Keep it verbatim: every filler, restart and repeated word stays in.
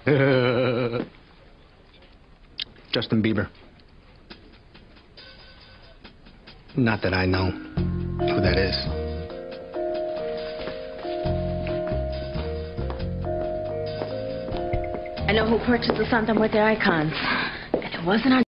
Justin Bieber. Not that I know who that is. I know who purchased the Santa Muerte icons. And it wasn't our